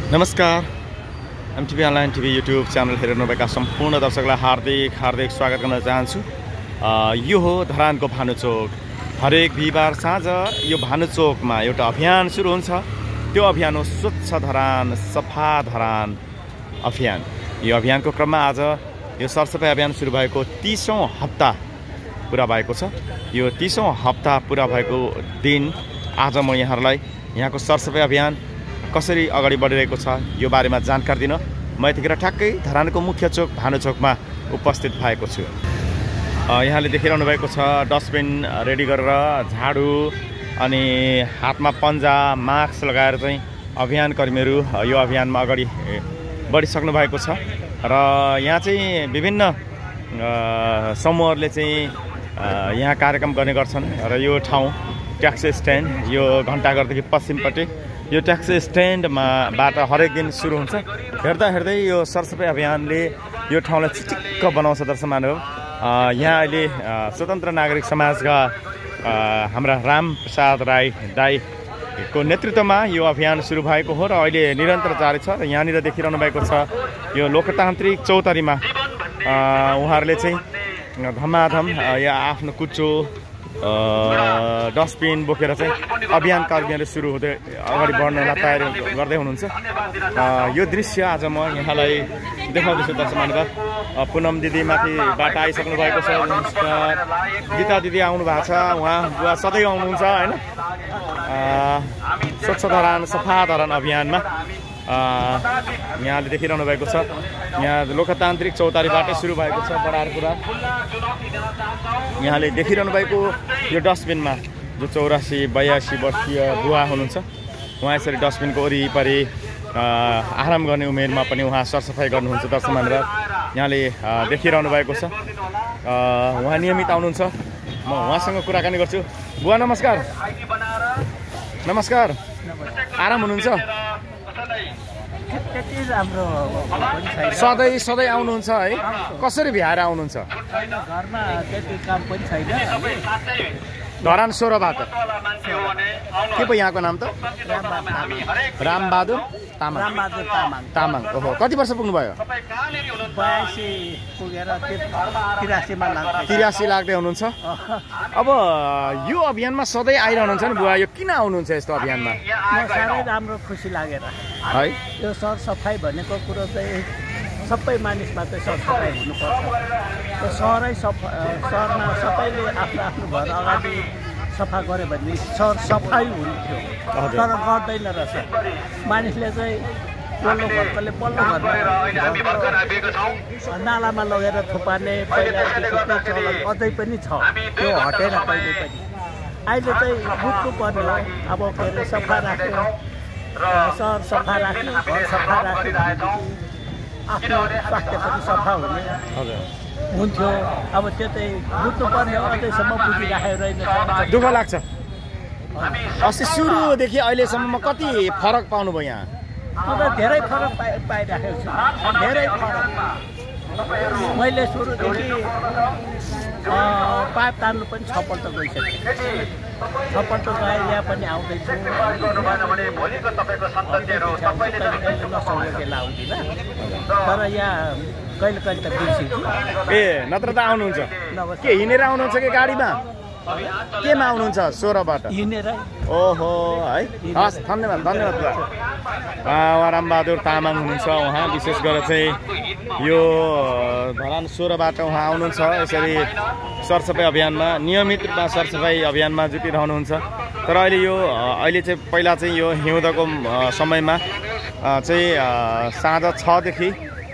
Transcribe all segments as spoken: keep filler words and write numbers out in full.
नमस्कार MTV online TV YouTube channel हेर्नुभएका सम्पूर्ण दर्शकलाई हार्दिक हार्दिक स्वागत गर्न चाहन्छु। यो हो धरानको भानुचोक। हरेक बिहिबार साँझ यो भानुचोकमा एउटा अभियान सुरु हुन्छ। त्यो अभियान हो स्वच्छ धरान सफा धरान अभियान। यो अभियानको क्रममा आज यो सरसफाइ अभियान सुरु भएको तीसौं हप्ता पुरा भएको छ। यो तीसौं हप्ता पुरा भएको दिन आज म यहाँहरूलाई यहाँको सरसफाइ अभियान कसरी अगाडि बढिरहेको छ यो बारेमा जानकारी दिन म यतिखेर ठ्याक्कै धरानको मुख्य चोक भानुचोकमा उपस्थित भएको छु। यहाँले देखिरहनु भएको छ डस्टबिन रेडी गरेर झाडु अनि हातमा पन्जा मास्क लगाएर चाहिँ अभियान कर्मीहरू यो अभियानमा अगाडि बढिसक्नु भएको छ। र यहाँ चाहिँ विभिन्न समूहहरूले चाहिँ यहाँ कार्यक्रम गर्ने गर्छन्। र यो ठाउँ ट्याक्सी स्ट्यान्ड यो घण्टाघरदेखि पश्चिमपट्टि यो ट्याक्सी स्ट्यान्डमा बाट हरेक दिन सुरु हुन्छ। हेर्दा हेर्दै यो सरसफाइ अभियानले यो ठाउँलाई चिटिक्क बनाउँछ। दर्शक महानुभाव, यहाँ अहिले स्वतन्त्र नागरिक समाजका हाम्रा राम प्रसाद राई दाईको नेतृत्वमा यो अभियान सुरु भएको हो र अहिले निरन्तर जारी छ। र यहाँनिर देखिरहनु भएको छ यो लोकतान्त्रिक चौतारीमा उहाँहरूले चाहिँ धमाधम या आफ्नो कुचो डस्टबिन बोकेर चाहिँ अभियान कर्मीहरू सुरु हुँदै अगाडि बढ्नलाई तयारी गर्दै हुनुहुन्छ। यो दृश्य आज म यहाँलाई देखाउँदैछु। दर्शक महानुभाव, पुनम दिदी माथिबाट आइसक्नु भएको छ। नमस्कार। गीता दिदी आउनु भएको छ। उहाँ बुवा सधैँ आउनुहुन्छ होइन। स्वच्छ धरान सफा धरान अभियानमा यहाँले देखिरहनु भएको छ। यहाँ लोकतान्त्रिक चौतारीबाटै सुरु भएको छ बडारपुरा। यहाँले देखिरहनु भएको यो डस्टबिनमा जो चौरासी बयासी वर्षीय बुवा हुनुहुन्छ, उहाँ यसरी डस्टबिनको वरिपरि आराम गर्ने उमेरमा पनि उहाँ सरसफाइ गर्नुहुन्छ। दर्शक महानुभाव, यहाँले देखिरहनु भएको छ। उहाँ नियमित आउनुहुन्छ। म उहाँसँग कुराकानी गर्छु। बुवा नमस्कार। नमस्कार। आराम हुनुहुन्छ? सधैँ सधैँ आउनुहुन्छ है? कसरी भ्याएर आउनुहुन्छ? घरमा त्यति काम पनि छैन। धरान सोह्रबाट के पो यहाँको नाम त? रामबहादुर तामाङ। रामबहादुर तामाङ। तामाङ। ओहो, कति वर्ष पुग्नुभयो? बयासी पुगेर तिरासीमा लाग्छ। तिरासी लाग्दै हुनुहुन्छ। अब यो अभियानमा सधैँ आइरहनुहुन्छ नि बुवा, यो किन आउनुहुन्छ यस्तो अभियानमा? म साह्रै राम्रो खुसी लागेर है। यो सरसफाइ भनेको कुरो चाहिँ सबै मानिसमा चाहिँ सरसफाइ हुनुपर्छ। यो सहरै सफा सहरमा सबैले आफ्नो आफ्नो घर अगाडि सफा गऱ्यो भने सर सफाइ हुन्थ्यो, तर गर्दैन रहेछ। मानिसले चाहिँ पल्लो घरकोले पल्लो घरमा नालामा लगेर थुपार्ने पहिलादेखि त्यो चलन अझै पनि छ। त्यो हटेन कहिले पनि। अहिले चाहिँ बुझ्नु पर्ने हो। अब के अरे सफा राख्यो, सहर सफा राख्यो, घर सफा राख्यो, आफ्नो स्वास्थ्य पनि सफा हुने हुन्थ्यो। अब त्यो चाहिँ बुझ्नु पर्ने हो। अझैसम्म बुझिराखेको रहेन। दुःख लाग्छ। अस्ति सुरुदेखि अहिलेसम्म कति फरक पाउनुभयो यहाँ? म त धेरै फरक पाइ पाइराखेको छु। धेरै फरक। मैले सुरुदेखि पाइप तान्नु पनि छपल्ट गइसकेँ। छपल्ट गएँ, यहाँ पनि आउँदैछु। नसकेको लाउँदिनँ, तर यहाँ कहिले कहिले त बिर्सिन्छु। ए नत्र त आउनुहुन्छ? के हिँडेर आउनुहुन्छ कि गाडीमा? केमा आउनुहुन्छ? सोह्रबाट हिँडेर। ओहो है। हस्, धन्यवाद धन्यवाद। उहाँ रामबहादुर तामाङ हुनुहुन्छ। उहाँ विशेष गरेर चाहिँ यो धरान सोह्रबाट उहाँ आउनुहुन्छ। यसरी सरसफाइ अभियानमा नियमित रूपमा सरसफाइ अभियानमा जुटिरहनुहुन्छ। तर अहिले यो अहिले चाहिँ पहिला चाहिँ यो हिउँदको समयमा चाहिँ साँझ छदेखि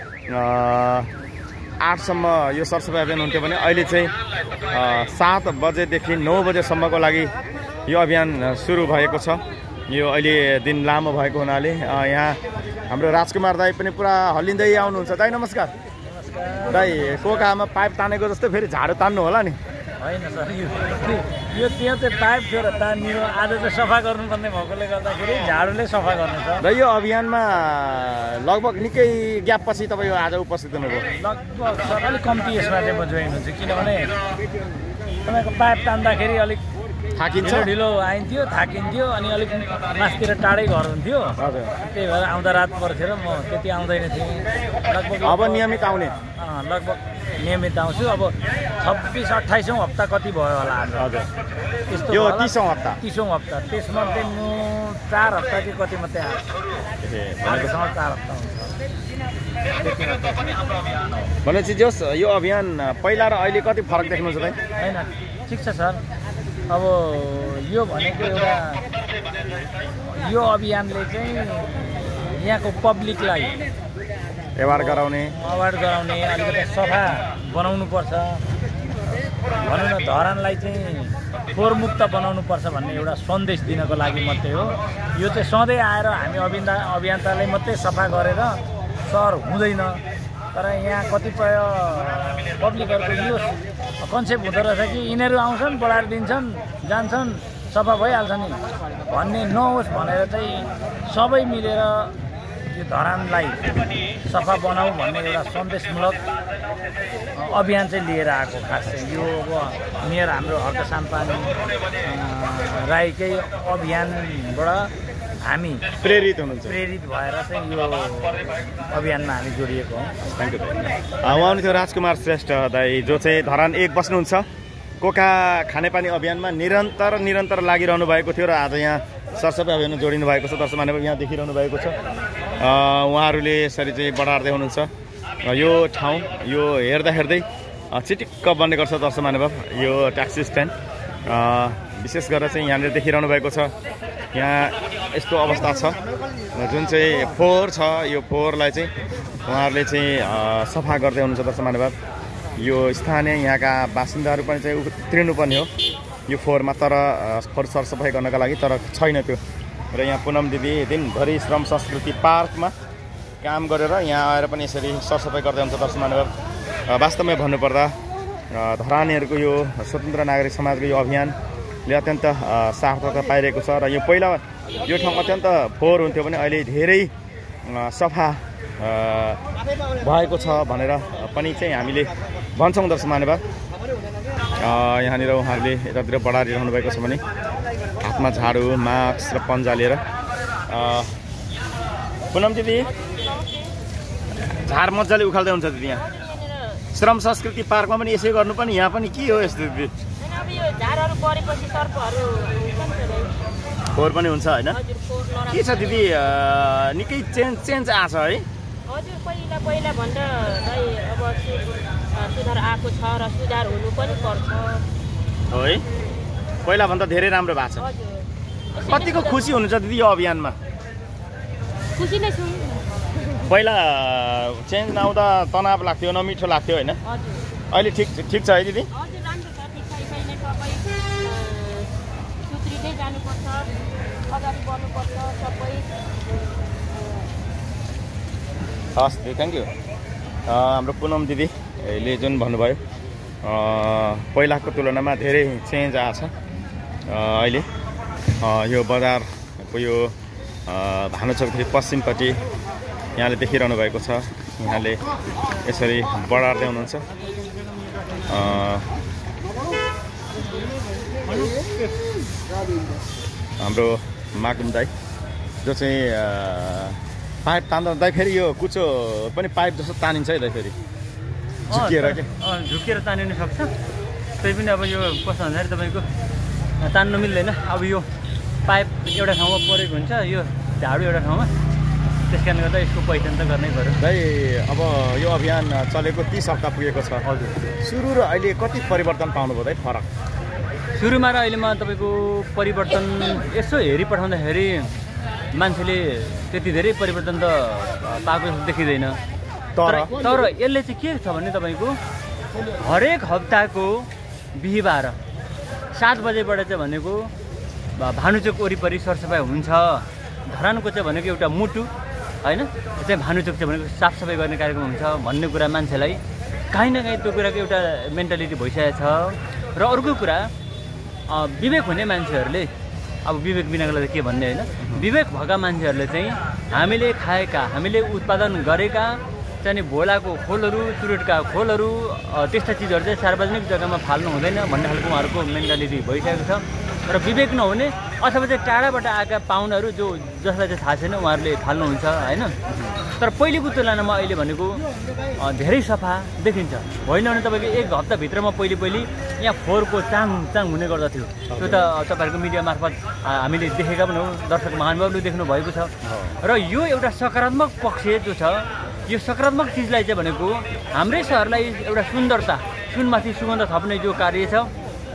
आठसम्म यो सरसफाइ अभियान हुन्थ्यो भने अहिले चाहिँ सात बजेदेखि नौ बजेसम्मको लागि यो अभियान सुरु भएको छ। यो अहिले दिन लामो भएको हुनाले यहाँ हाम्रो राजकुमार दाई पनि पुरा हल्लिँदै आउनुहुन्छ। दाई नमस्कार। दाई कोकामा पाइप तानेको जस्तो फेरि झाडु तान्नु होला नि? होइन सर, यो त्यो चाहिँ पाइप थियो र तानियो। आज चाहिँ सफा गर्नुपर्ने भएकोले गर्दाखेरि झाडुले सफा गर्नु छ। र यो अभियानमा लगभग निकै ग्याप पछि तपाईँ आज उपस्थित हुनुभयो? लगभग सर अलिक कम्ती यसमा चाहिँ म जोइन हुन्छु, किनभने तपाईँको पाइप तान्दाखेरि अलिक थाकिन्छ ढिलो ढिलो आइन्थ्यो थाकिन्थ्यो अनि अलिक मासतिर टाढै घर हुन्थ्यो हजुर त्यही भएर आउँदा रात पर्थ्यो र म त्यति आउँदैन थिएँ लगभग अब नियमित आउने अँ, लगभग नियमित आउँछु अब छब्बिस अट्ठाइसौँ हप्ता कति भयो होला आज हजुर त्यस्तो यो भयो होला। तीसौँ हप्ता तिसौँ हप्ता त्यसमध्ये म चार हप्ता कि कति मात्रै आएको ए, भनेको अहिलेसम्म चार हप्ता हुन्छ त्यति मात्रै। भनेपछि जस यो अभियान पहिला र अहिले कति फरक देख्नुहुन्छ त होइन ठिक छ सर अब यो भनेको एउटा यो अभियानले चाहिँ यहाँको पब्लिकलाई व्यवहार गराउने अवार्ड गराउने अलिकति सफा बनाउनुपर्छ भनौँ न धरानलाई चाहिँ फोहोरमुक्त बनाउनुपर्छ भन्ने एउटा सन्देश दिनको लागि मात्रै हो यो चाहिँ सधैँ आएर हामी अभियन्ता अभियन्ताले मात्रै सफा गरेर सहर हुँदैन तर यहाँ कतिपय पब्लिकहरूको यो कन्सेप्ट हुँदो रहेछ कि यिनीहरू आउँछन् बढाएर दिन्छन् जान्छन् सफा भइहाल्छ नि भन्ने नहोस् भनेर चाहिँ सबै मिलेर यो धरानलाई सफा बनाऊ भन्ने एउटा सन्देशमूलक अभियान चाहिँ लिएर आएको खास चाहिँ यो अब मेयर हाम्रो हर्क साम्पानी राईकै अभियानबाट हामी प्रेरित हुनुहुन्छ प्रेरित भएर चाहिँ यो अभियानमा हामी जोडिएको हौँ। थ्याङ्क यू उहाँ हुनुहुन्थ्यो राजकुमार श्रेष्ठ दाई जो चाहिँ धरान एक बस्नुहुन्छ कोका खानेपानी अभियानमा निरन्तर निरन्तर लागिरहनु भएको थियो र आज यहाँ सरसफाइ अभियानमा जोडिनु भएको छ दर्शक महानुभाव यहाँ देखिरहनु भएको छ उहाँहरूले यसरी चाहिँ बढार्दै हुनुहुन्छ यो ठाउँ यो हेर्दा हेर्दै चिटिक्क बन्ने गर्छ दर्शक महानुभाव यो ट्याक्सी स्ट्यान्ड विशेष गरेर चाहिँ यहाँनिर देखिरहनु भएको छ यहाँ यस्तो अवस्था छ जुन चाहिँ फोहोर छ यो फोहोरलाई चाहिँ उहाँहरूले चाहिँ सफा गर्दै हुनुहुन्छ दर्शक महानुभाव यो स्थानीय यहाँका बासिन्दाहरू पनि चाहिँ उत्रिनुपर्ने हो यो फोहोरमा तर फोहोर सरसफाइ गर्नका लागि तर छैन त्यो र यहाँ पुनम दिदी दिनभरि श्रम संस्कृति पार्कमा काम गरेर यहाँ आएर पनि यसरी सरसफाइ गर्दै हुन्छ दर्शक महानुभाव वास्तवमै भन्नुपर्दा धरानीहरूको यो स्वतन्त्र नागरिक समाजको यो अभियानले अत्यन्त सार्थकता पाइरहेको छ र यो पहिला यो ठाउँ अत्यन्त फोहोर हुन्थ्यो भने अहिले धेरै सफा भएको छ भनेर पनि चाहिँ हामीले भन्छौँ दर्शक महानुभाव यहाँनिर उहाँहरूले यतातिर बढारिरहनु भएको छ भने हातमा झाडु मास्क र पन्जा लिएर पुनम दिदी झार मजाले उखाल्दै हुन्छ दिदी यहाँ श्रम संस्कृति पार्कमा पनि यसै गर्नु पनि यहाँ पनि के हो यस्तो दिदी फोहोर पनि हुन्छ होइन के छ दिदी निकै चेन्ज चेन्ज आएको छ है हजुर पहिला पहिला भन्दा अब सुधार आएको छ र सुधार हुनु पनि पर्छ हो है पहिलाभन्दा धेरै राम्रो भएको छ कतिको खुसी हुनुहुन्छ दिदी यो अभियानमा खुसी नै छु पहिला चेन्ज नआउँदा तनाव लाग्थ्यो नमिठो लाग्थ्यो होइन अहिले ठिक ठिक छ है दिदी हजुर राम्रो छ ठिक छ यसरी नै सबै सुध्रिँदै जानुपर्छ अगाडि बढ्नुपर्छ सबै हस् दिदी थ्याङ्क यू हाम्रो पुनम दिदीले जुन भन्नुभयो पहिलाको तुलनामा धेरै चेन्ज आएको छ अहिले यो बजारको यो भानुचोकदेखि पश्चिमपट्टि यहाँले देखिरहनु भएको छ यहाँले यसरी बढार्दै हुनुहुन्छ हाम्रो माकुम दाई जो चाहिँ पाइप तान्दा दाइ फेरि यो कुचो पनि पाइप जस्तो तानिन्छ है दाइ फेरि झुकिएर के झुकिएर तानिन सक्छ त्यही पनि अब यो कस्तो भन्दाखेरि तपाईँको तान्नु मिल्दैन अब यो पाइप एउटा ठाउँमा परेको हुन्छ यो झाडु एउटा ठाउँमा त्यस कारणले गर्दा यसको पहिचान त गर्नै पऱ्यो दाइ अब यो अभियान चलेको तिस हप्ता पुगेको छ हजुर सुरु र अहिले कति परिवर्तन पाउनुभयो दाइ फरक सुरुमा र अहिलेमा तपाईँको परिवर्तन यसो हेरिपठाउँदाखेरि मान्छेले त्यति धेरै परिवर्तन त पाएको जस्तो देखिँदैन तर तर यसले चाहिँ के छ भने तपाईँको हरेक हप्ताको बिहिबार सात बजेबाट चाहिँ भनेको भानुचोक वरिपरि सरसफाइ हुन्छ धरानको चाहिँ भनेको एउटा मुटु होइन चाहिँ भानुचोक चाहिँ भनेको साफसफाइ गर्ने कार्यक्रम हुन्छ भन्ने कुरा मान्छेलाई काहीँ न काहीँ त्यो कुराको एउटा मेन्टालिटी भइसकेको छ र अर्को कुरा विवेक हुने मान्छेहरूले अब विवेक बिनाको लागि के भन्ने होइन विवेक भएका मान्छेहरूले चाहिँ हामीले खाएका हामीले उत्पादन गरेका चाहिँ भोलाको खोलहरू चुरेटका खोलहरू त्यस्ता चिजहरू चाहिँ सार्वजनिक जग्गामा फाल्नु हुँदैन भन्ने खालको उहाँहरूको मेन्टालिटी भइसकेको छ र विवेक नहुने अथवा चाहिँ टाढाबाट आएका पाहुनाहरू जो जसलाई चाहिँ थाहा छैन उहाँहरूले थाल्नुहुन्छ होइन। तर पहिलेको तुलनामा अहिले भनेको धेरै सफा देखिन्छ होइन भने तपाईँको एक हप्ताभित्रमा पहिले पहिले यहाँ फोहोरको चाङ चाङ हुने गर्दथ्यो। त्यो त तपाईँहरूको मिडिया मार्फत हामीले देखेका पनि हो, दर्शक महानुभावले देख्नु भएको छ। र यो एउटा सकारात्मक पक्ष जो छ, यो सकारात्मक चिजलाई चाहिँ भनेको हाम्रै सहरलाई एउटा सुन्दरता, सुनमाथि सुगन्ध थप्ने जो कार्य छ,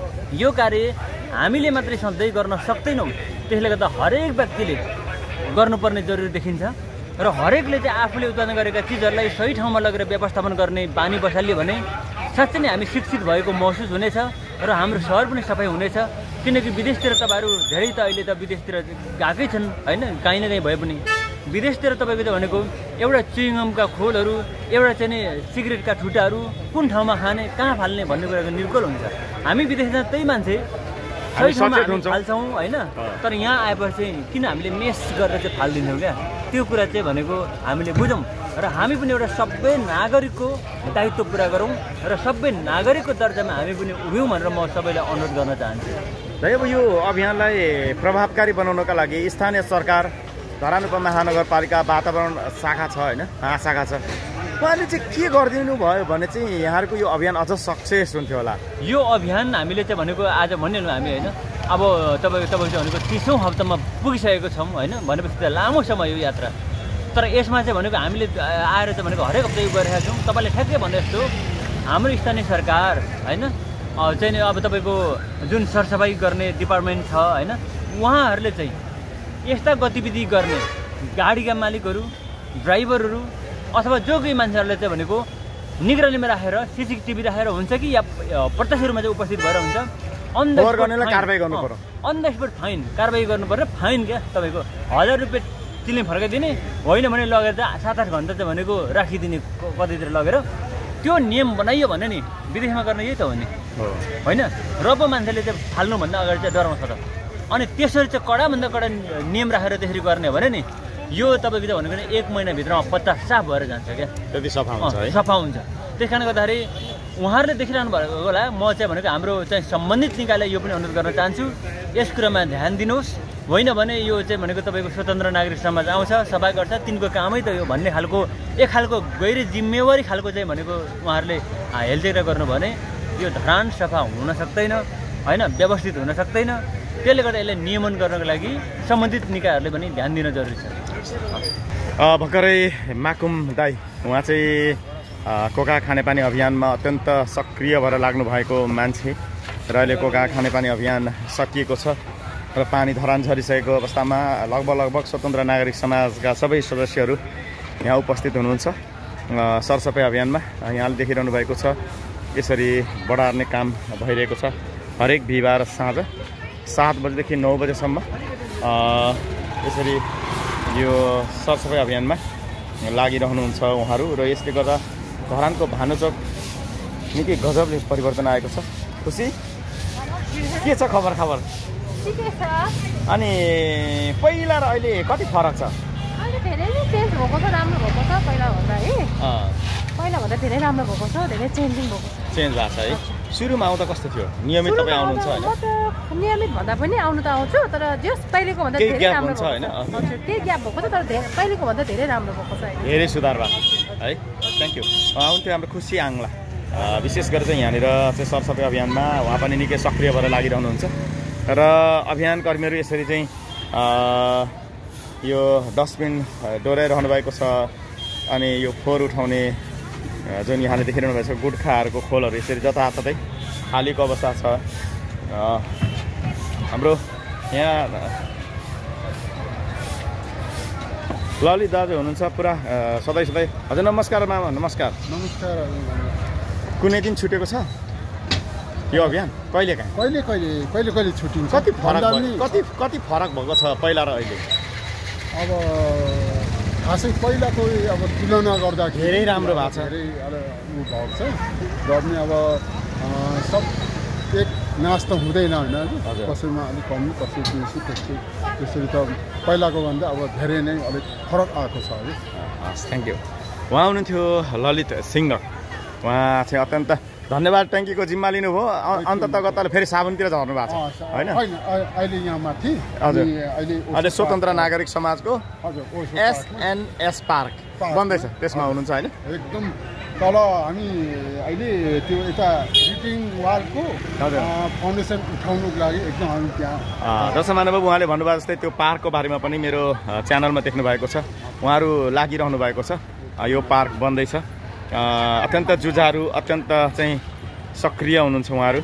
यो कार्य हामीले मात्रै सधैँ गर्न सक्दैनौँ। त्यसले गर्दा हरेक व्यक्तिले गर्नुपर्ने जरुरी देखिन्छ र हरेकले चाहिँ आफूले उत्पादन गरेका चिजहरूलाई सही ठाउँमा लगेर व्यवस्थापन गर्ने बानी बसाल्यो भने साँच्चै नै हामी शिक्षित भएको महसुस हुनेछ र हाम्रो सहर पनि सफाइ हुनेछ। किनकि विदेशतिर तपाईँहरू धेरै त अहिले त विदेशतिर गएकै छन् होइन, काहीँ न काहीँ भए पनि विदेशतिर तपाईँको त भनेको एउटा चुइङमका खोलहरू, एउटा चाहिँ नि सिगरेटका ठुटाहरू कुन ठाउँमा खाने, कहाँ फाल्ने भन्ने कुराको निर्गोल हुन्छ। हामी विदेशमा त्यही मान्छे सही ठाउँमा हामी फाल्छौँ होइन, तर यहाँ आएपछि किन हामीले मेस गरेर चाहिँ फालिदिन्छौँ क्या, त्यो कुरा चाहिँ भनेको हामीले बुझौँ र हामी पनि एउटा सबै नागरिकको दायित्व पुरा गरौँ र सबै नागरिकको दर्जामा हामी पनि उभियौँ भनेर म सबैलाई अनुरोध गर्न चाहन्छु। र अब यो अभियानलाई प्रभावकारी बनाउनका लागि स्थानीय सरकार, धरान उपमहानगरपालिका वातावरण शाखा छ होइन, महाशाखा छ, उहाँले चाहिँ के गरिदिनु भयो भने चाहिँ यहाँहरूको यो अभियान अझ सक्सेस हुन्थ्यो होला। यो अभियान हामीले चाहिँ भनेको आज भनिहाल्नु हामी होइन, अब तपाईँको तपाईँको चाहिँ भनेको तिसौँ हप्तामा पुगिसकेको छौँ होइन, भनेपछि त लामो समय यो यात्रा। तर यसमा चाहिँ भनेको हामीले आएर चाहिँ भनेको हरेक हप्ता यो गरिरहेका छौँ। तपाईँले ठ्याक्कै भने जस्तो हाम्रो स्थानीय सरकार होइन चाहिँ नि अब तपाईँको जुन सरसफाइ गर्ने डिपार्टमेन्ट छ होइन, उहाँहरूले चाहिँ यस्ता गतिविधि गर्ने गाडीका मालिकहरू, ड्राइभरहरू अथवा जो कोही मान्छेहरूले चाहिँ भनेको निगरानीमा राखेर सिसिटिभी राखेर हुन्छ कि या प्रत्यक्ष रूपमा चाहिँ उपस्थित भएर हुन्छ, अन द कारबाही गर्नु पर्यो, अन द स्पोट फाइन कारबाही गर्नु पर्यो। फाइन क्या तपाईँको हजार रुपियाँ तिलले फर्काइदिने होइन भने लगेर चाहिँ सात आठ घन्टा चाहिँ भनेको राखिदिने कतैतिर लगेर, त्यो नियम बनाइयो भने नि विदेशमा गर्ने यही त हो नि होइन। र पो मान्छेले चाहिँ फाल्नुभन्दा अगाडि चाहिँ डराउँछ त, अनि त्यसरी चाहिँ कडाभन्दा कडा नियम राखेर त्यसरी गर्ने भने नि यो तपाईँको चाहिँ भनेको एक महिनाभित्रमा पचास साफ भएर जान्छ क्या, त्यति सफा हुन्छ है, सफा हुन्छ। त्यस कारणले गर्दाखेरि उहाँहरूले देखिरहनु भएको होला, म चाहिँ भनेको हाम्रो चाहिँ सम्बन्धित निकायलाई यो पनि अनुरोध गर्न चाहन्छु, यस कुरामा ध्यान दिनुहोस्। होइन भने यो चाहिँ भनेको तपाईँको स्वतन्त्र नागरिक समाज आउँछ, सफा गर्छ, तिनको कामै त यो भन्ने खालको एक खालको गैर जिम्मेवारी खालको चाहिँ भनेको उहाँहरूले हेलचेक्रा गर्नु भने यो धरान सफा हुन सक्दैन होइन, व्यवस्थित हुन सक्दैन। त्यसले गर्दा यसलाई नियमन गर्नको लागि सम्बन्धित निकायहरूले पनि ध्यान दिन जरुरी छ। भर्खरै माकुम दाई उहाँ चाहिँ कोका खानेपानी अभियानमा अत्यन्त सक्रिय भएर लाग्नु भएको मान्छे र अहिले कोका खानेपानी अभियान सकिएको छ र पानी धरान झरिसकेको अवस्थामा लगभग लगभग स्वतन्त्र नागरिक समाजका सबै सदस्यहरू यहाँ उपस्थित हुनुहुन्छ सरसफाइ अभियानमा। यहाँले देखिरहनु भएको छ यसरी बढार्ने काम भइरहेको छ हरेक बिहिबार साँझ सात बजेदेखि नौ बजेसम्म यसरी यो सरसफाइ अभियानमा लागिरहनुहुन्छ उहाँहरू। र यसले गर्दा धरानको भानुचोक निकै गजबले परिवर्तन आएको छ। खुसी के छ खबर खबर? अनि पहिला र अहिले कति फरक छ? अहिले धेरै नै चेन्ज भएको छ, राम्रो भएको छ पहिला भन्दा है। पहिला भन्दा धेरै राम्रो भएको छ, धेरै चेन्जिङ भएको छ। चेन्ज भएको छ है। सुरुमा आउँदा कस्तो थियो? नियमित तपाईँ आउनुहुन्छ हैन? म त नियमित भन्दा पनि आउनु त आउँछु, तर जस पहिलेको भन्दा धेरै राम्रो छ हैन? हजुर, त्यही ग्याप भएको छ, तर धेरै पहिलेको भन्दा धेरै राम्रो भएको छ धेरै सुधार भएको है। Thank you. आउँथ्यो हाम्रो खुसी आङ्ला, विशेष गरेर चाहिँ यहाँनिर चाहिँ सरसफाइ अभियानमा उहाँ पनि निकै सक्रिय भएर लागिरहनुहुन्छ र अभियान कर्मीहरू यसरी चाहिँ यो डस्टबिन डोराइरहनु भएको छ। अनि यो फोहोर उठाउने जुन यहाँले देखिरहनु भएको छ गुटखाहरूको खोलहरू यसरी जताततै खालीको अवस्था छ। हाम्रो यहाँ ललित दाजु हुनुहुन्छ पुरा सधैँ सधैँ। हजुर नमस्कार मामा। नमस्कार नमस्कार। कुनै दिन छुटेको छ यो अभियान? कहिले कहाँ कहिले कहिले कहिले कहिले छुट्टिन्छ। कति फरक कति कति फरक भएको छ पहिला र अहिले? अब खासै पहिलाको अब तुलना गर्दा धेरै राम्रो भएको छ, धेरै उ भएको छ। र पनि अब सब एक नाश त हुँदैन होइन, कसैमा अलिक कमी कसै बेसी त्यसै त्यसरी त पहिलाको भन्दा अब धेरै नै अलिक फरक आएको छ है। हस्, थ्याङ्क यू। उहाँ हुनुहुन्थ्यो ललित सिंह, उहाँ चाहिँ अत्यन्त धन्यवाद ट्याङ्कीको जिम्मा लिनुभयो अन्ततगतले फेरि साबुनतिर झर्नु भएको छ होइन अहिले यहाँ माथि हजुर अहिले अहिले स्वतन्त्र नागरिक समाजको हजुर एसएनएस पार्क बन्दैछ त्यसमा हुनुहुन्छ होइन एकदम तल हामी अहिले त्यो यता रिटिङ वालको फाउन्डेसन उठाउनुको लागि एकदम हामी त्यहाँ दर्शक महानुभाव उहाँले भन्नुभयो जस्तै त्यो पार्कको बारेमा पनि मेरो च्यानलमा देख्नु भएको छ उहाँहरू लागिरहनु भएको छ यो पार्क बन्दैछ अत्यन्त जुझारु अत्यन्त चाहिँ सक्रिय हुनुहुन्छ उहाँहरू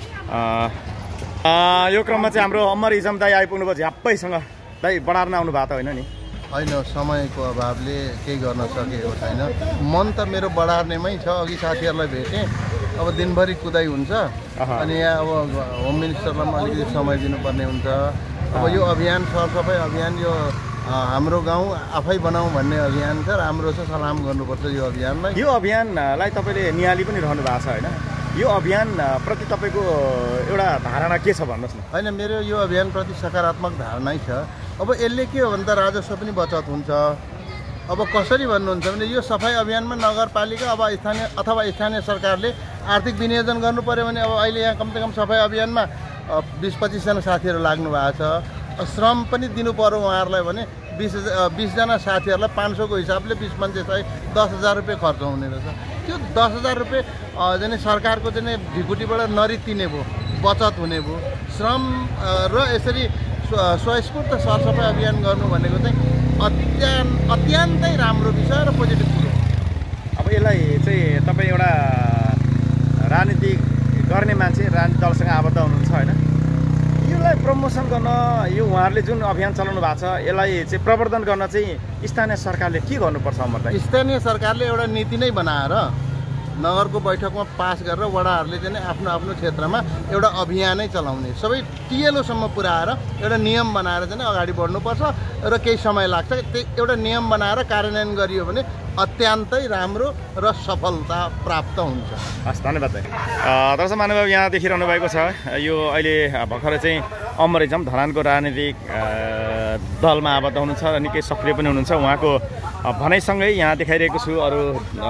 यो क्रममा चाहिँ हाम्रो अमर इजम दाई आइपुग्नु भयो झ्याप्पैसँग दाई बढार्न आउनु भएको त होइन नि होइन समयको अभावले केही गर्न सकेको छैन मन त मेरो बढार्नेमै छ अघि साथीहरूलाई भेटेँ अब दिनभरि कुदाइ हुन्छ अनि यहाँ अब होम मिनिस्टरलाई पनि अलिकति समय दिनुपर्ने हुन्छ अब यो अभियान सरसफाइ अभियान यो हाम्रो गाउँ आफै बनाऊ भन्ने अभियान छ राम्रो छ सलाम गर्नुपर्छ यो अभियानलाई यो अभियानलाई तपाईँले निहाली पनि रहनु भएको छ होइन यो अभियान प्रति तपाईँको एउटा धारणा के छ भन्नुहोस् न होइन मेरो यो अभियानप्रति सकारात्मक धारणै छ अब यसले के हो भने त राजस्व पनि बचत हुन्छ अब कसरी भन्नुहुन्छ भने यो सफाइ अभियानमा नगरपालिका अब स्थानीय अथवा स्थानीय सरकारले आर्थिक विनियोजन गर्नु पर्यो भने अब अहिले यहाँ कमसेकम सफाइ अभियानमा बिस पच्चिसजना साथीहरू लाग्नु भएको छ श्रम पनि दिनु पर्यो उहाँहरूलाई भने बिस हजार बिसजना साथीहरूलाई पाँच सौको हिसाबले बिस मान्छे चाहिँ दस हजार रुपियाँ खर्च हुने रहेछ त्यो दस हजार रुपियाँ जाने सरकारको चाहिँ ढिकुटीबाट नरितिने भयो बचत हुने भयो श्रम र यसरी स्वस्फूर्त सरसफाइ अभियान गर्नु भनेको चाहिँ अत्यान अत्यन्तै राम्रो विषय र पोजिटिभ कुरो अब यसलाई चाहिँ तपाईँ एउटा राजनीति गर्ने मान्छे राजनीति दलसँग आबद्ध हुनुहुन्छ होइन यसलाई प्रमोसन गर्न यो उहाँहरूले जुन अभियान चलाउनु भएको छ यसलाई चाहिँ प्रवर्धन गर्न चाहिँ स्थानीय सरकारले के गर्नुपर्छ अमर दाइ स्थानीय सरकारले एउटा नीति नै बनाएर नगरको बैठकमा पास गरेर वडाहरूले चाहिँ आफ्नो आफ्नो क्षेत्रमा एउटा अभियानै चलाउने सबै टिएलओसम्म पुऱ्याएर एउटा नियम बनाएर चाहिँ अगाडि बढ्नुपर्छ र केही समय लाग्छ त्यही एउटा नियम बनाएर कार्यान्वयन गरियो भने अत्यन्तै राम्रो र सफलता प्राप्त हुन्छ हस् धन्यवाद दाइ दर्शक महानुभाव यहाँ देखिरहनु भएको छ यो अहिले भर्खरै चाहिँ अमर इजम धरानको राजनीतिक दलमा आबद्ध हुनुहुन्छ र निकै सक्रिय पनि हुनुहुन्छ उहाँको भनाइसँगै यहाँ देखाइरहेको छु अरू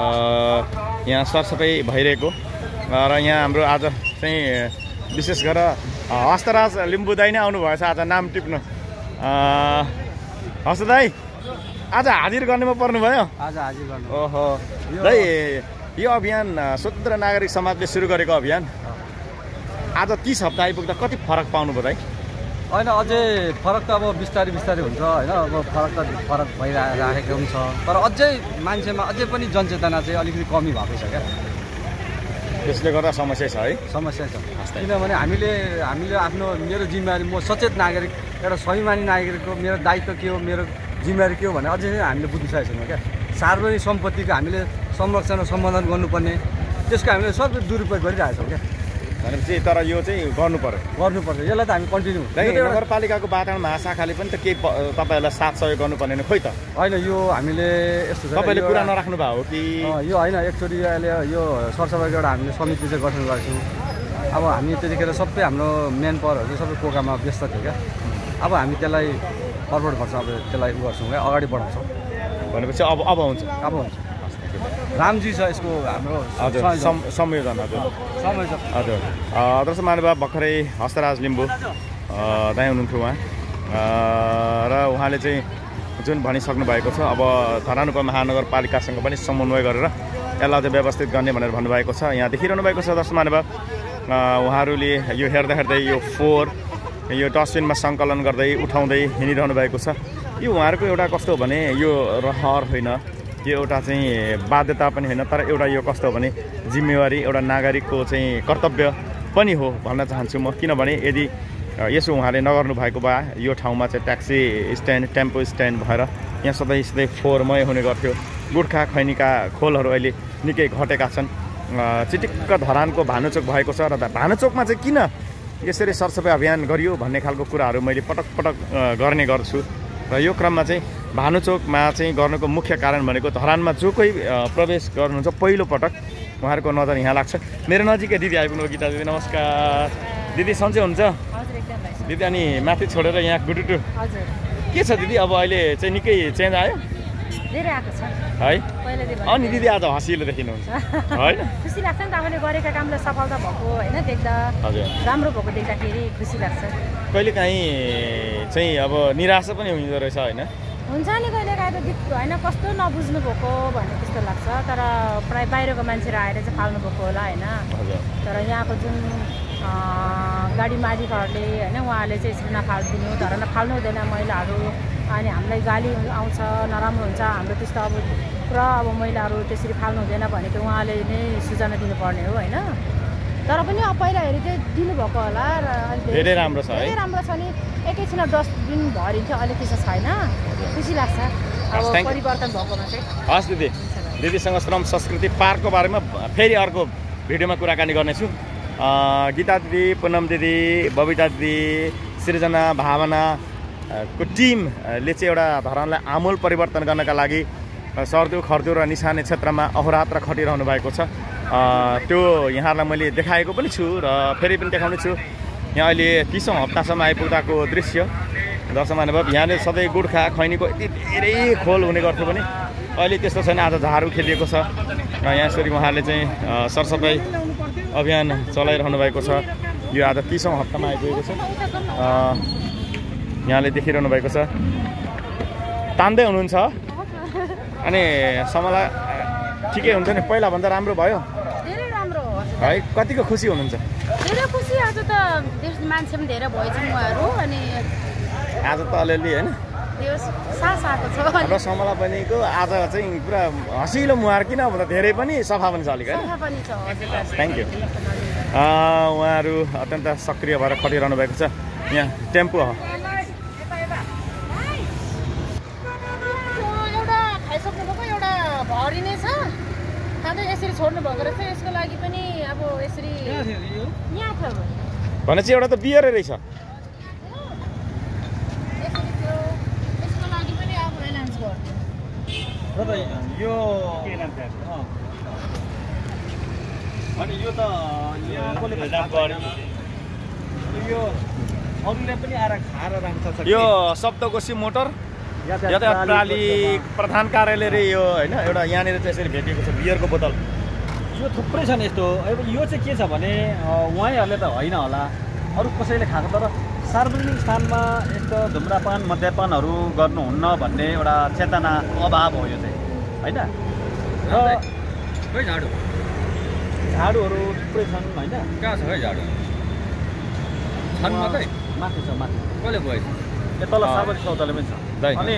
यहाँ सरसफाइ भइरहेको र यहाँ हाम्रो आज चाहिँ विशेष गरेर हस्तराज लिम्बू दाई नै आउनुभएछ आज नाम टिप्नु हस्त दाई आज हाजिर गर्नेमा पर्नुभयो आज हाजिर गर्नु ओहो दाई यो अभियान स्वतन्त्र नागरिक समाजले सुरु गरेको अभियान आज तिस हप्ता आइपुग्दा कति फरक पाउनुभयो दाइ होइन अझै फरक त अब बिस्तारै बिस्तारै हुन्छ होइन अब फरक त फरक भइराखेको पनि छ तर अझै मान्छेमा अझै पनि जनचेतना चाहिँ अलिकति कमी भएको छ क्या त्यसले गर्दा समस्या छ है समस्या छ किनभने हामीले हामीले आफ्नो मेरो जिम्मेवारी म सचेत नागरिक एउटा स्वाभिमानी नागरिकको मेरो दायित्व के हो मेरो जिम्मेवारी के हो भने अझै हामीले बुझिसकेको छैनौँ क्या सार्वजनिक सम्पत्तिको हामीले संरक्षण र सम्बन्धन गर्नुपर्ने त्यसको हामीले सबै दुरुपयोग गरिरहेको छौँ क्या भनेपछि तर यो चाहिँ गर्नु पर्यो गर्नुपर्छ यसलाई त हामी कन्टिन्यू नगरपालिकाको वातावरण महाशाखाले पनि त केही तपाईँहरूलाई साथ सहयोग गर्नुपर्ने खोइ त होइन यो हामीले यस्तो तपाईँले कुरा नराख्नु भएको हो कि यो होइन एकचोटि अहिले यो सरसफाइको एउटा हामीले समिति चाहिँ गठन गर्छौँ अब हामी त्यतिखेर सबै हाम्रो म्यान पावरहरू सबै कोकामा व्यस्त थियो क्या अब हामी त्यसलाई फरवर्ड गर्छौँ अब त्यसलाई उ गर्छौँ क्या अगाडि बढाउँछौँ भनेपछि अब अब हुन्छ अब हुन्छ रामजी छ यसको हाम्रो हजुर संयोजन हजुर संयोजन हजुर दर्शक महानुभाव भर्खरै हस्तराज लिम्बू दाइ हुनुहुन्थ्यो उहाँ र उहाँले चाहिँ जुन भनिसक्नु भएको छ अब धरान उपमहानगरपालिकासँग पनि समन्वय गरेर यसलाई चाहिँ व्यवस्थित गर्ने भनेर भन्नुभएको छ यहाँ देखिरहनु भएको छ दर्शक महानुभाव उहाँहरूले यो हेर्दा हेर्दै यो फोहोर यो डस्टबिनमा सङ्कलन गर्दै उठाउँदै हिँडिरहनु भएको छ यो उहाँहरूको एउटा कस्तो हो भने यो रहर होइन यो एउटा चाहिँ बाध्यता पनि होइन तर एउटा यो कस्तो हो भने जिम्मेवारी एउटा नागरिकको चाहिँ कर्तव्य पनि हो भन्न चाहन्छु म किनभने यदि यसो उहाँले नगर्नु भएको भए यो ठाउँमा चाहिँ ट्याक्सी स्ट्यान्ड टेम्पो स्ट्यान्ड भएर यहाँ सधैँ सधैँ फोहोरमय हुने गर्थ्यो गुट्खा खैनीका खोलहरू अहिले निकै घटेका छन् चिटिक्क धरानको भानुचोक भएको छ र भानुचोकमा चाहिँ किन यसरी सरसफाइ अभियान गरियो भन्ने खालको कुराहरू मैले पटक पटक गर्ने गर्छु र यो क्रममा चाहिँ भानुचोकमा चाहिँ गर्नुको मुख्य कारण भनेको धरानमा जो कोही प्रवेश गर्नुहुन्छ पहिलो पटक उहाँहरूको नजर यहाँ लाग्छ मेरो नजिकै दिदी आइपुग्नु गीता दिदी नमस्कार दिदी सन्चै हुन्छ दिदी अनि माथि छोडेर यहाँ गुटुटु के छ दिदी अब अहिले चाहिँ निकै चेन्ज आयो धेरै आएको छ है पहिलादेखि अनि दिदी आज हँसिलो देखिनुहुन्छ होइन खुसी लाग्छ नि त आफूले गरेका कामलाई सफलता भएको होइन देख्दा हजुर राम्रो भएको देख्दाखेरि खुसी लाग्छ कहिलेकाहीँ चाहिँ अब निराशा पनि हुँदो रहेछ होइन हुन्छ नि कहिलेकाहीँ त दिक्क होइन कस्तो नबुझ्नु भएको भन्ने त्यस्तो लाग्छ तर प्राय बाहिरको मान्छेहरू आएर चाहिँ फाल्नु भएको होला होइन हजुर तर यहाँको जुन गाडी मालिकहरूले होइन उहाँहरूले चाहिँ यसरी नफालिदिनु तर नफाल्नु हुँदैन महिलाहरू अनि हामीलाई गाली आउँछ नराम्रो हुन्छ हाम्रो त्यस्तो अब पुरा अब महिलाहरू त्यसरी फाल्नु हुँदैन भनेको उहाँले नै सूचना दिनुपर्ने हो होइन तर पनि अब पहिला हेरी चाहिँ दिनुभएको होला र धेरै राम्रो छ है धेरै राम्रो छ नि एकैछिनमा डस्टबिन भरिन्थ्यो अहिले त्यस्तो छैन खुसी लाग्छ अब परिवर्तन भएकोमा चाहिँ हस् दिदी दिदीसँग श्रम संस्कृति पार्कको बारेमा फेरि अर्को भिडियोमा कुराकानी गर्नेछु गीता दिदी पुनम दिदी बबिता दिदी सृजना भावना को टिमले चाहिँ एउटा धरानलाई आमूल परिवर्तन गर्नका लागि सर्दु खर्दु र निशाने क्षेत्रमा अहोरात्र खटिरहनु भएको छ त्यो यहाँहरूलाई मैले देखाएको पनि छु र फेरि पनि देखाउने छु यहाँ अहिले तिसौँ हप्तासम्म आइपुग्दाको दृश्य दर्शक महानुभाव यहाँले सधैँ गुड्खा खैनीको यति धेरै खोल हुने गर्थ्यो भने अहिले त्यस्तो छैन आज झाडु खेलिएको छ यहाँ यसरी उहाँले चाहिँ सरसफाइ अभियान चलाइरहनु भएको छ यो आज तिसौँ हप्तामा आइपुगेको छ यहाँले देखिरहनु भएको छ तान्दै हुनुहुन्छ अनि समयलाई ठिकै हुन्छ नि पहिलाभन्दा राम्रो भयो धेरै राम्रो हो है कतिको खुसी हुनुहुन्छ धेरै खुसी आज त देश मान्छे पनि धेरै भएछन् उहाँहरू अनि आज त अलिअलि होइन त्यो सास आएको छ हाम्रो समला बहिनीको आज चाहिँ पुरा हँसिलो मुहार किन भन्दा धेरै पनि सफा पनि छ अलिक है पनि छ थ्याङ्क यू उहाँहरू अत्यन्त सक्रिय भएर खटिरहनु भएको छ यहाँ टेम्पो हो एउटा खाइसक्नुभएको एउटा भरि नै छ खाँदै यसरी छोड्नु भएको रहेछ यसको लागि पनि अब यसरी यहाँ छ भनेपछि एउटा त बियरै रहेछ यो अनि यो त यो अरूले पनि आएर खाएर राख्छ यो शब्दकोशी मोटर यातायात प्रणाली प्रधान कार्यालय रे यो होइन एउटा यहाँनिर चाहिँ यसरी भेटिएको छ बियरको बोतल यो थुप्रै छन् यस्तो अब यो चाहिँ के छ भने उहाँहरूले त होइन होला अरू कसैले खाएको तर सार्वजनिक स्थानमा यस्तो धुम्रापान मद्यपानहरू गर्नुहुन्न भन्ने एउटा चेतना अभाव हो यो चाहिँ होइन र खै झाडु झाडुहरू थुप्रै छन् होइन कहाँ छ है झाडु छन् मात्रै माथि छ माथि कसले गएछ यो तल सार्वजनिक शौचालयमै छ अनि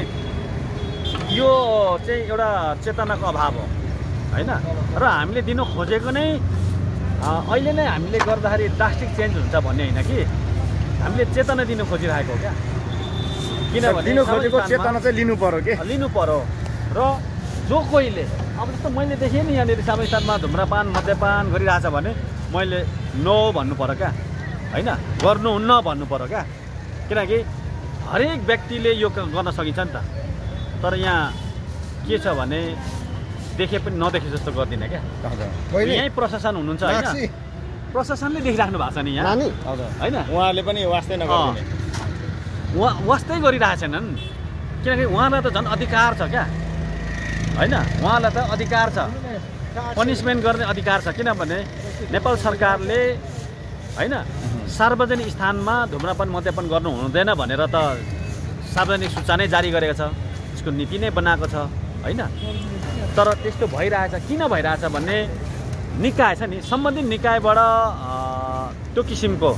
यो चाहिँ एउटा चेतनाको अभाव हो होइन र हामीले दिनु खोजेको नै अहिले नै हामीले गर्दाखेरि ड्रास्टिक चेन्ज हुन्छ भन्ने होइन कि हामीले चेतना दिनु खोजिरहेको हो क्या किनभने दिनु खोजेको चेतना चाहिँ लिनु पर्यो कि लिनु पर्यो र जो कोहीले अब जस्तो मैले देखेँ नि यहाँनिर सार्वजनिक स्थानमा धुम्रपान मद्यपान गरिरहेछ भने मैले नो भन्नु पर्यो क्या होइन गर्नुहुन्न भन्नु पर्यो क्या किनकि हरेक व्यक्तिले यो गर्न सकिन्छ नि त तर यहाँ के छ भने देखे पनि नदेखे जस्तो गर्दिनँ क्या यहीँ प्रशासन हुनुहुन्छ होइन प्रशासनले देखिराख्नु भएको छ नि यहाँ होइन उहाँहरूले पनि वास्तै नगर्ने उहाँ वास्तै गरिरहेछन् किनकि उहाँलाई त झन् अधिकार छ क्या होइन उहाँलाई त अधिकार छ पनिसमेन्ट गर्ने अधिकार छ किनभने नेपाल सरकारले होइन सार्वजनिक स्थानमा धुम्रपान मद्यपान गर्नु हुँदैन भनेर त सार्वजनिक सूचना नै जारी गरेको छ यसको नीति नै बनाएको छ होइन तर त्यस्तो भइरहेछ किन भइरहेछ भन्ने निकाय छ नि सम्बन्धित निकायबाट त्यो किसिमको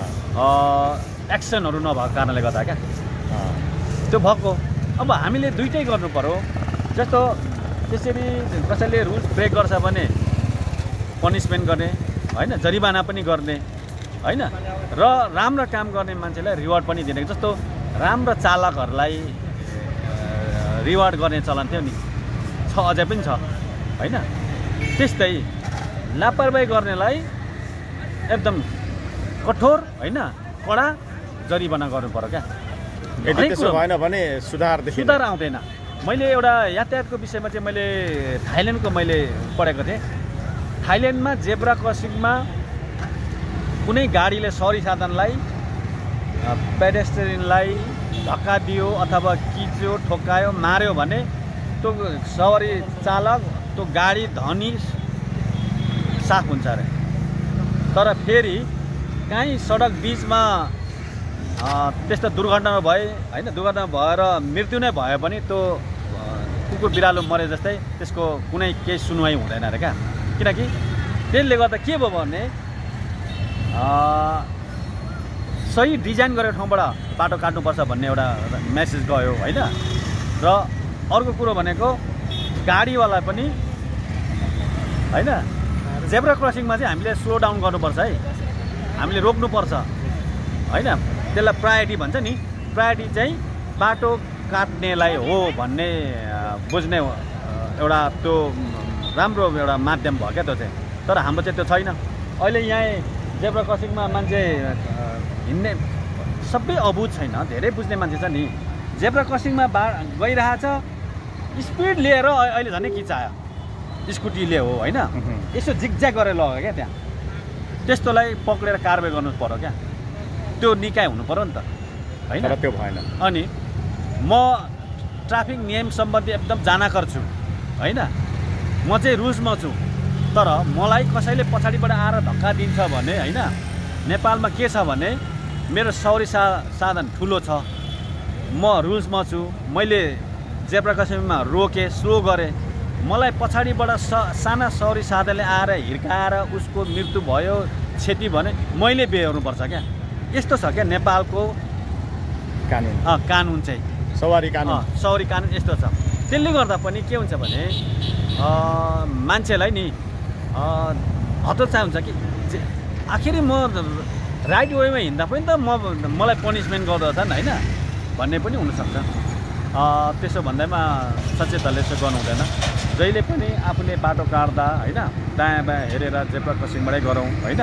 एक्सनहरू नभएको कारणले गर्दा क्या त्यो भएको अब हामीले दुइटै गर्नु पर्यो जस्तो त्यसरी कसैले रुल्स ब्रेक गर्छ भने पनिसमेन्ट गर्ने होइन जरिवाना पनि गर्ने होइन र राम्रो काम गर्ने मान्छेलाई रिवार्ड पनि दिने जस्तो राम्रो चालकहरूलाई रिवार्ड गर्ने चलन थियो नि छ अझै पनि छ होइन त्यस्तै लापरवाही गर्नेलाई एकदम कठोर होइन कडा जरिवाना गर्नु पर्यो क्या भएन भने सुधार सुधार आउँदैन मैले एउटा यातायातको विषयमा चाहिँ मैले थाइल्यान्डको मैले पढेको थिएँ थाइल्यान्डमा जेब्रा क्रसिङमा कुनै गाडीले सवारी साधनलाई पेडेस्ट्रियनलाई धक्का दियो अथवा किच्यो ठोक्कायो मार्यो भने त्यो सवारी चालक त्यो गाडी धनी साफ हुन्छ अरे तर फेरि काहीँ सडक बिचमा त्यस्तो दुर्घटना भए होइन दुर्घटना भएर मृत्यु नै भयो भने त्यो कुकुर बिरालो मरे जस्तै त्यसको कुनै केही सुनवाई हुँदैन अरे क्या किनकि त्यसले गर्दा के भयो भने सही डिजाइन गरेको ठाउँबाट बाटो काट्नुपर्छ भन्ने एउटा मेसेज गयो होइन र अर्को कुरो भनेको गाडीवाला पनि होइन जेब्रा क्रसिङमा चाहिँ हामीले स्लो डाउन गर्नुपर्छ है हामीले रोक्नुपर्छ होइन त्यसलाई प्रायोरिटी भन्छ नि प्रायोरिटी चाहिँ बाटो काट्नेलाई हो भन्ने बुझ्ने एउटा त्यो राम्रो एउटा माध्यम भयो क्या त्यो चाहिँ तर हाम्रो चाहिँ त्यो छैन अहिले यहाँ जेब्रा क्रसिङमा मान्छे हिँड्ने सबै अबुझ छैन धेरै बुझ्ने मान्छे छ नि जेब्रा क्रसिङमा बा गइरहेछ स्पिड लिएर अहिले झन् किचायो स्कुटीले हो होइन यसो जिगज्याग गरेर लग्यो क्या त्यहाँ त्यस्तोलाई पक्रेर कारवाही गर्नु पर्यो क्या त्यो निकाय हुनु पर्यो नि त होइन त्यो भएन अनि म ट्राफिक नियम सम्बन्धी एकदम जानकार छु होइन म चाहिँ रुल्समा छु तर मलाई कसैले पछाडिबाट आएर धक्का दिन्छ भने होइन नेपालमा के छ भने मेरो सवारी सा साधन ठुलो छ म रुल्समा छु मैले जेब्रा क्रसिङमा रोकेँ स्लो गरेँ मलाई पछाडिबाट स साना सवारी साधनले आएर हिर्काएर उसको मृत्यु भयो क्षति भने मैले बेहोर्नुपर्छ क्या यस्तो छ क्या नेपालको कानुन अँ कानुन चाहिँ सवारी कानुन सवारी कानुन यस्तो छ त्यसले गर्दा पनि के हुन्छ भने मान्छेलाई नि हतोत्साह हुन्छ कि आखिर म राइट वेमा हिँड्दा पनि त म मलाई पनिसमेन्ट गर्दछ नि होइन भन्ने पनि हुनसक्छ त्यसो भन्दैमा सचेतहरूले यसो गर्नु हुँदैन जहिले पनि आफूले बाटो काट्दा होइन दायाँ बायाँ हेरेर जेब्रा क्रसिङबाटै गरौँ होइन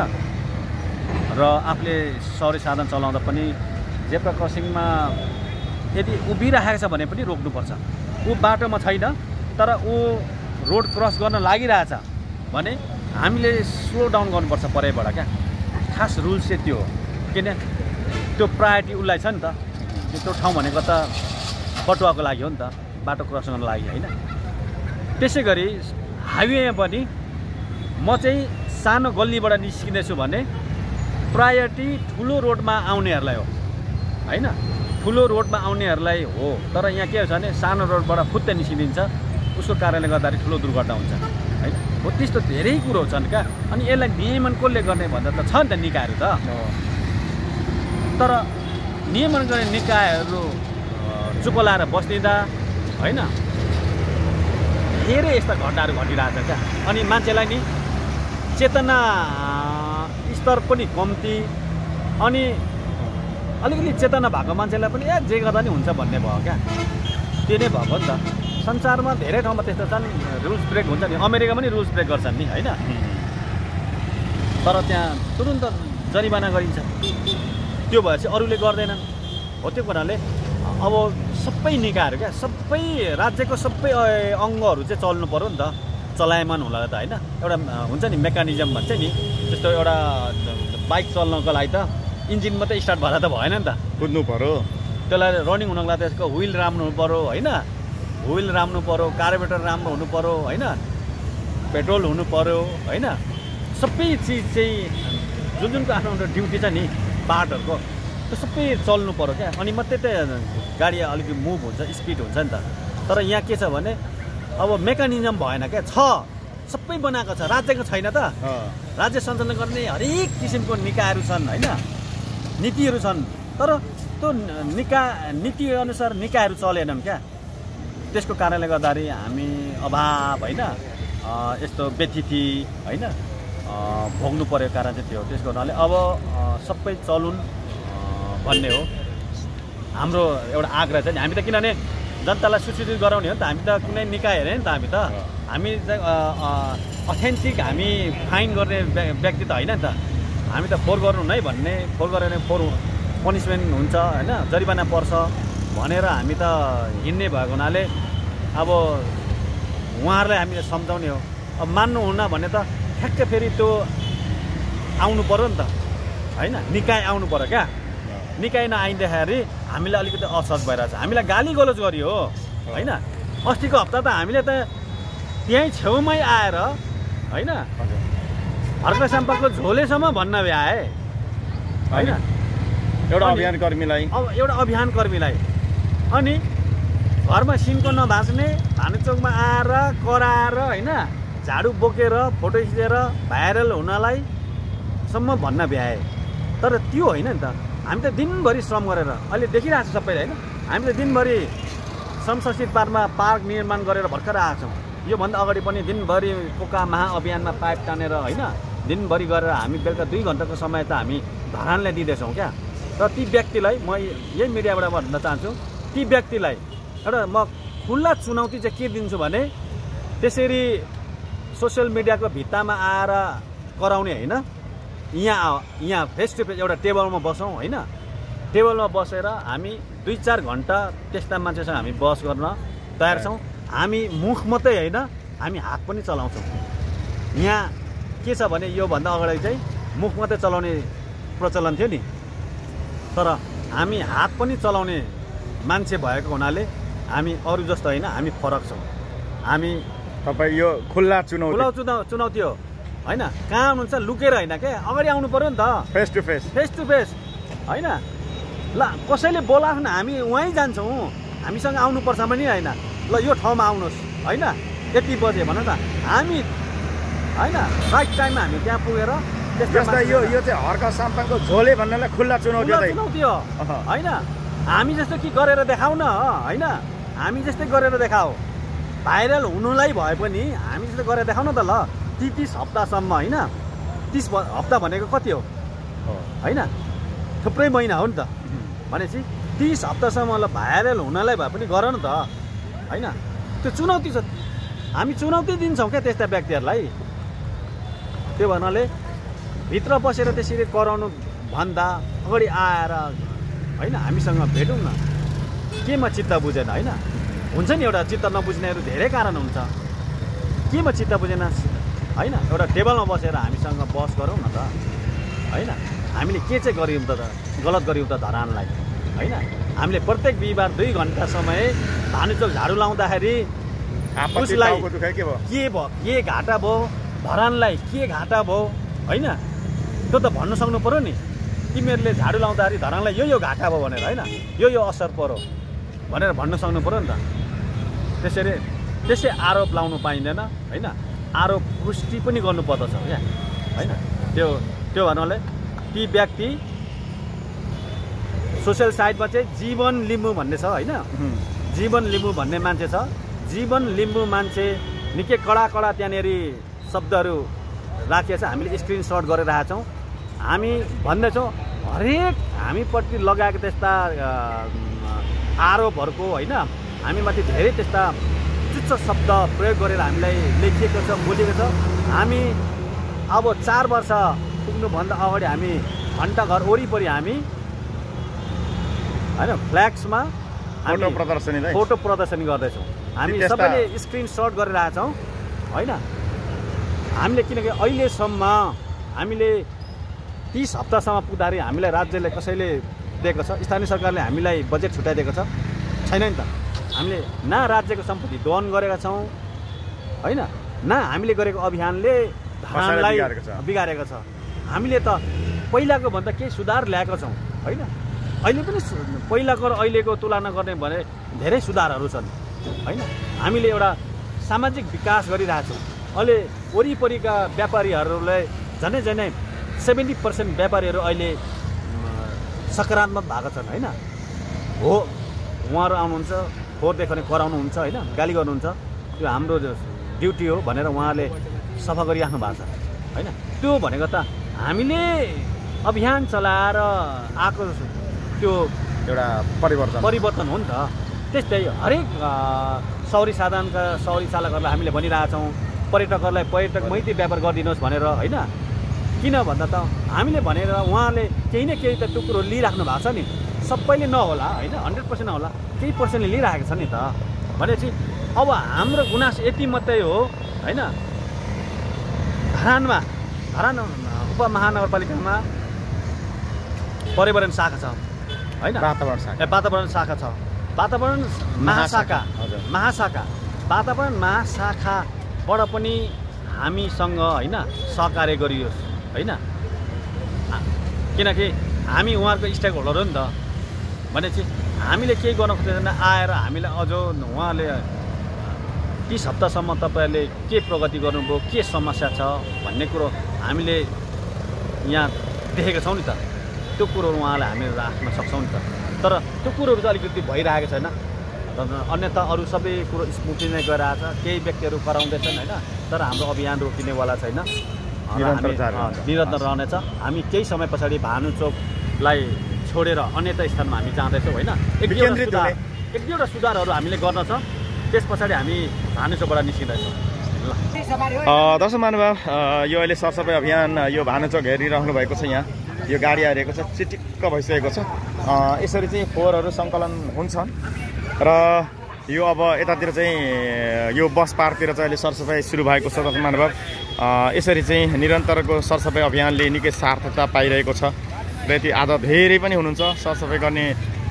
र आफूले सवारी साधन चलाउँदा पनि जेब्रा क्रसिङमा यदि उभिराखेको छ भने पनि रोक्नुपर्छ ऊ बाटोमा छैन तर ऊ रोड क्रस गर्न लागिरहेछ भने हामीले स्लो डाउन गर्नुपर्छ परैबाट क्या खास रुल्स चाहिँ त्यो हो किन त्यो प्रायोरिटी उसलाई छ नि त त्यो ठाउँ भनेको त बटुवाको लागि हो नि त बाटो क्रस गर्नको लागि होइन त्यसै गरी हाइवेमा पनि म चाहिँ सानो गल्लीबाट निस्किँदैछु भने प्रायोरिटी ठुलो रोडमा आउनेहरूलाई हो होइन ठुलो रोडमा आउनेहरूलाई हो तर यहाँ के छ भने सानो रोडबाट फुत्तै निस्किदिन्छ उसको कारणले गर्दाखेरि ठुलो दुर्घटना हुन्छ होइन हो त्यस्तो धेरै कुरो छन् क्या अनि यसलाई नियमन कसले गर्ने भन्दा त छ नि त निकायहरू त तर नियमन गर्ने निकायहरू चुप लाएर बस्दिँदा होइन धेरै यस्ता घटनाहरू घटिरहेछ क्या अनि मान्छेलाई नि चेतना स्तर पनि कम्ती अनि अलिकति चेतना भएको मान्छेलाई पनि ए जे गर्दा नि हुन्छ भन्ने भयो क्या त्यो नै भएको नि त संसारमा धेरै ठाउँमा त्यस्तो छन् रुल्स ब्रेक हुन्छ नि अमेरिकामा पनि रुल्स ब्रेक गर्छन् नि होइन तर त्यहाँ तुरुन्त जरिमाना गरिन्छ त्यो भएपछि अरूले गर्दैनन् हो त्यो कुराले अब सबै निकायहरू क्या सबै राज्यको सबै अङ्गहरू चाहिँ चल्नु पऱ्यो नि त चलायमान होला त होइन एउटा हुन्छ नि मेकानिजम भन्छ नि त्यस्तो एउटा बाइक चल्नको लागि त इन्जिन मात्रै स्टार्ट भएर त भएन नि त कुद्नु पऱ्यो त्यसलाई रनिङ हुनको लागि त्यसको व्हिल राम्रो हुनु पऱ्यो होइन व्हिल राम्रो पऱ्यो कार्बोरेटर राम्रो हुनु पऱ्यो होइन पेट्रोल हुनु पऱ्यो होइन सबै चिज चाहिँ जुन जुनको आफ्नो आफ्नो ड्युटी छ नि पार्टहरूको त्यो सबै चल्नु पऱ्यो क्या अनि मात्रै त गाडी अलिकति मुभ हुन्छ स्पिड हुन्छ नि त तर यहाँ के छ भने अब मेकानिजम भएन क्या छ सबै बनाएको छ राज्यको छैन त राज्य सञ्चालन गर्ने हरेक किसिमको निकायहरू छन् होइन नीतिहरू छन् तर त्यो निकाय नीतिअनुसार निकायहरू चलेनन् क्या त्यसको कारणले गर्दाखेरि हामी अभाव होइन यस्तो व्यतिथि होइन भोग्नु परेको कारण चाहिँ त्यो हो त्यसको हुनाले अब सबै चलुन् भन्ने हो हाम्रो एउटा आग्रह छ नि हामी त किनभने जनतालाई सूचित गराउने हो नि त हामी त कुनै निकाय हेरेन नि त हामी त हामी अथेन्टिक हामी फाइन गर्ने व्यक्ति त होइन नि त हामी त फोहोर गर्नु नै भन्ने फोहोर गऱ्यो भने फोहोर पनिसमेन्ट हुन्छ होइन जरिवाना पर्छ भनेर हामी त हिँड्ने भएको हुनाले अब उहाँहरूलाई हामीले सम्झाउने हो अब मान्नुहुन्न भने त ठ्याक्क फेरि त्यो आउनु पऱ्यो नि त होइन निकाय आउनु पऱ्यो क्या निकाय नआइँदाखेरि हामीलाई अलिकति असहज भइरहेछ हामीलाई गाली गलोज गरियो होइन अस्तिको हप्ता त हामीले त त्यहीँ छेउमै आएर होइन हर्क साम्पाको झोलेसम्म भन्न भ्याए होइन एउटा अभियान कर्मीलाई अब एउटा अभियान कर्मीलाई अनि घरमा सिन्को नभाँच्ने भानुचोकमा आएर कराएर होइन झाडु बोकेर फोटो खिचेर भाइरल हुनलाई सम्म भन्न भ्याए तर त्यो होइन नि त हामी त दिनभरि श्रम गरेर अहिले देखिरहेको छ सबैले होइन हामीले दिनभरि श्रम संस्कृत पार्कमा पार्क निर्माण गरेर भर्खर आएको छौँ योभन्दा अगाडि पनि दिनभरि पोका महाअभियानमा पाइप तानेर होइन दिनभरि गरेर हामी बेलुका दुई घन्टाको समय त हामी धरानलाई दिँदैछौँ क्या र ती व्यक्तिलाई म यही मिडियाबाट भन्न चाहन्छु ती व्यक्तिलाई एउटा म खुल्ला चुनौती चाहिँ के दिन्छु भने त्यसरी सोसियल मिडियाको भित्तामा आएर कराउने होइन यहाँ यहाँ फेस टु फेस एउटा टेबलमा बसौँ होइन टेबलमा बसेर हामी दुई चार घन्टा त्यस्ता मान्छेसँग हामी बहस गर्न तयार छौँ हामी मुख मात्रै होइन हामी हात पनि चलाउँछौँ यहाँ के छ भने योभन्दा अगाडि चाहिँ मुख मात्रै चलाउने प्रचलन थियो नि तर हामी हात पनि चलाउने मान्छे भएको हुनाले हामी अरू जस्तो होइन हामी फरक छौँ हामी तपाईँ यो खुल्ला चुनौती खुल्ला चुनौ चुनौती हो होइन कहाँ हुनुहुन्छ लुकेर होइन क्या अगाडि आउनु पऱ्यो नि त face to face face to face होइन ल कसैले बोलाएको हामी उहीँ जान्छौँ हामीसँग आउनुपर्छ पनि होइन ल यो ठाउँमा आउनुहोस् होइन यति बजे भन त हामी होइन राइट टाइममा हामी त्यहाँ पुगेर जस्तै यो यो चाहिँ हर्क साम्पाङको झोले भन्नेलाई खुल्ला चुनौती हो चुनौती हो होइन हामी जस्तो कि गरेर देखाउ न होइन हामी जस्तै गरेर देखाऊ भाइरल हुनुलाई भए पनि हामी जस्तो गरेर देखाउन त ल ती तिस हप्तासम्म होइन तिस हप्ता भनेको कति हो होइन थुप्रै महिना हो नि त भनेपछि तिस हप्तासम्म ल भाइरल हुनलाई भए पनि गर न त होइन त्यो चुनौती छ हामी चुनौती दिन्छौँ क्या त्यस्ता व्यक्तिहरूलाई त्यो भन्नाले भित्र बसेर त्यसरी कराउनु भन्दा अगाडि आएर होइन हामीसँग भेटौँ न केमा चित्त बुझेन होइन हुन्छ नि एउटा चित्त नबुझ्नेहरू धेरै कारण हुन्छ केमा चित्त बुझेन होइन एउटा टेबलमा बसेर हामीसँग बहस गरौँ न त होइन हामीले के चाहिँ गऱ्यौँ त गलत गऱ्यौँ त धरानलाई होइन हामीले प्रत्येक बिहिबार दुई घन्टा समय भानुचोक झाडु लाउँदाखेरि उसलाई के भयो के घाटा भयो धरानलाई के घाटा भयो होइन त्यो त भन्नु सक्नु पऱ्यो नि तिमीहरूले झाडु लाउँदाखेरि धरानलाई यो यो घाटा भयो भनेर होइन यो यो असर पऱ्यो भनेर भन्न सक्नु पऱ्यो नि त त्यसरी त्यसै आरोप लाउनु पाइँदैन होइन आरोप पुष्टि पनि गर्नुपर्दछ क्या होइन त्यो त्यो भन्नाले ती व्यक्ति सोसियल साइटमा चाहिँ जीवन लिम्बू भन्ने छ होइन जीवन लिम्बू भन्ने मान्छे छ जीवन लिम्बू मान्छे निकै कडा कडा त्यहाँनिर शब्दहरू राखिएको छ हामीले स्क्रिनसट गरेर राखेका छौँ हामी भन्दैछौँ हरेक हामीप्रति लगाएको त्यस्ता आरोपहरूको होइन हामीमाथि धेरै त्यस्ता तुच्छ शब्द प्रयोग गरेर हामीलाई लेखिएको छ बोलेको छ हामी अब चार वर्ष पुग्नुभन्दा अगाडि हामी घन्टाघर वरिपरि हामी होइन फ्ल्याक्समा फोटो प्रदर्शनी फोटो प्रदर्शनी गर्दैछौँ हामी सबैले स्क्रिनसट गरेर आएका छौँ होइन हामीले किनकि अहिलेसम्म हामीले तिस हप्तासम्म पुग्दाखेरि हामीलाई राज्यले कसैले दिएको छ स्थानीय सरकारले हामीलाई बजेट छुट्याइदिएको छ छैन नि त हामीले न राज्यको सम्पत्ति दोहन गरेका छौँ होइन न हामीले गरेको अभियानले धरानलाई बिगारेको छ हामीले त पहिलाको भन्दा केही सुधार ल्याएका छौँ होइन अहिले पनि पहिलाको र अहिलेको तुलना गर्ने भने धेरै सुधारहरू छन् होइन हामीले एउटा सामाजिक विकास गरिरहेछौँ अहिले वरिपरिका व्यापारीहरूलाई झनै झनै सेभेन्टी पर्सेन्ट व्यापारीहरू अहिले सकारात्मक भएको छन् होइन हो उहाँहरू आउनुहुन्छ फोहोर देखाउने कराउनुहुन्छ होइन गाली गर्नुहुन्छ त्यो हाम्रो ड्युटी हो भनेर उहाँले सफा गरिराख्नु भएको छ होइन त्यो भनेको त हामीले अभियान चलाएर आएको त्यो एउटा परिवर्तन परिवर्तन हो नि त त्यस्तै हरेक सौरी साधनका सौरी चालकहरूलाई हामीले भनिरहेछौँ पर्यटकहरूलाई पर्यटक मैत्री व्यापार गरिदिनुहोस् भनेर होइन किन भन्दा त हामीले भनेर उहाँले केही न केही त टुक्रो लिइराख्नु भएको छ नि सबैले नहोला होइन हन्ड्रेड पर्सेन्ट नहोला केही पर्सेन्टले लिइराखेको छ नि त भनेपछि अब हाम्रो गुनासो यति मात्रै हो होइन धरानमा धरान उपमहानगरपालिकामा पर्यावरण शाखा छ होइन वातावरण शाखा वातावरण शाखा छ वातावरण महाशाखा हजुर महाशाखा वातावरण महाशाखाबाट पनि हामीसँग होइन सहकार्य गरियोस् होइन, किनकि हामी उहाँहरूको स्टेक होल्डर हो नि त। भनेपछि हामीले केही गर्न खोज्दैन, आएर हामीलाई अझ उहाँले तिस हप्तासम्म तपाईँहरूले के प्रगति गर्नुभयो, के समस्या छ भन्ने कुरो हामीले यहाँ देखेका छौँ नि त। त्यो कुरोहरू उहाँलाई हामीले राख्न सक्छौँ नि त। तर त्यो कुरोहरू चाहिँ अलिकति भइरहेको छैन। अन्यथा अरू सबै कुरो स्मुथली नै गइरहेछ, केही व्यक्तिहरू कराउँदैछन् होइन, तर हाम्रो अभियान रोकिनेवाला छैन, निरन्तर रहनेछ। हामी केही समय पछाडि भानुचोकलाई छोडेर अन्यता स्थानमा हामी जाँदैछौँ होइन। एक दुईवटा सुधार एक दुईवटा सुधारहरू हामीले गर्न छ, त्यस पछाडि हामी भानुचोकबाट निस्किँदैछौँ। दर्शक महानुभाव, यो अहिले सरसफाइ अभियान यो भानुचोक हेरिरहनु भएको छ। यहाँ यो गाडी आइरहेको छ, चिटिक्क भइसकेको छ। यसरी चाहिँ फोहोरहरू सङ्कलन हुन्छ र यो अब यतातिर चाहिँ यो बस पार्कतिर चाहिँ अहिले सरसफाइ सुरु भएको छ। दर्शक महानुभाव, यसरी चाहिँ निरन्तरको सरसफाइ अभियानले निकै सार्थकता पाइरहेको छ र यति आज धेरै पनि हुनुहुन्छ सरसफाइ गर्ने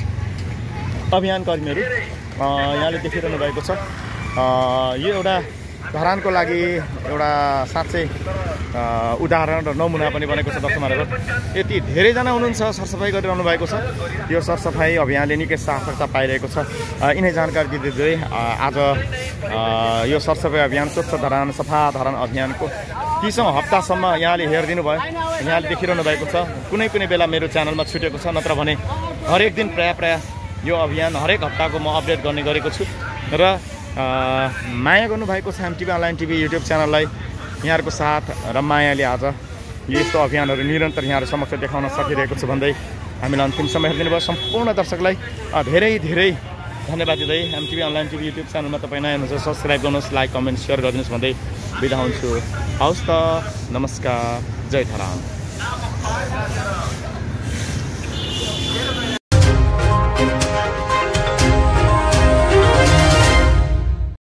अभियान कर्मीहरू यहाँले देखिरहनु भएको छ। यो एउटा धरानको लागि एउटा साँच्चै उदाहरण र नमुना पनि बनेको छ। दर्शक महानुभाव, यति धेरैजना हुनुहुन्छ सरसफाइ गरिरहनु भएको छ। यो सरसफाइ अभियानले निकै सार्थकता पाइरहेको छ। यिनै जानकारी दिँदै आज यो सरसफाइ अभियान स्वच्छ धरान सफा धरान अभियानको तिसौँ हप्तासम्म यहाँले हेरिदिनु भयो, यहाँले देखिरहनु भएको छ। कुनै कुनै बेला मेरो च्यानलमा छुटेको छ, नत्र भने हरेक दिन प्रायः प्रायः यो अभियान हरेक हप्ताको म अपडेट गर्ने गरेको छु र माया गर्नुभएको छ एमटिभी अनलाइन टिभी युट्युब च्यानललाई। यहाँहरूको साथ र मायाले आज यस्तो अभियानहरू निरन्तर यहाँहरू समक्ष देखाउन सकिरहेको छु भन्दै हामीलाई अन्तिम समय हेरिदिनु भयो। सम्पूर्ण दर्शकलाई धेरै धेरै धन्यवाद दिँदै एमटिभी अनलाइन टिभी युट्युब च्यानलमा तपाईँ नयाँ हुनुहुन्छ, सब्सक्राइब गर्नुहोस्, लाइक कमेन्ट सेयर गरिदिनुहोस् भन्दै बिदा हुन्छु। हवस् त, नमस्कार, जय धरान।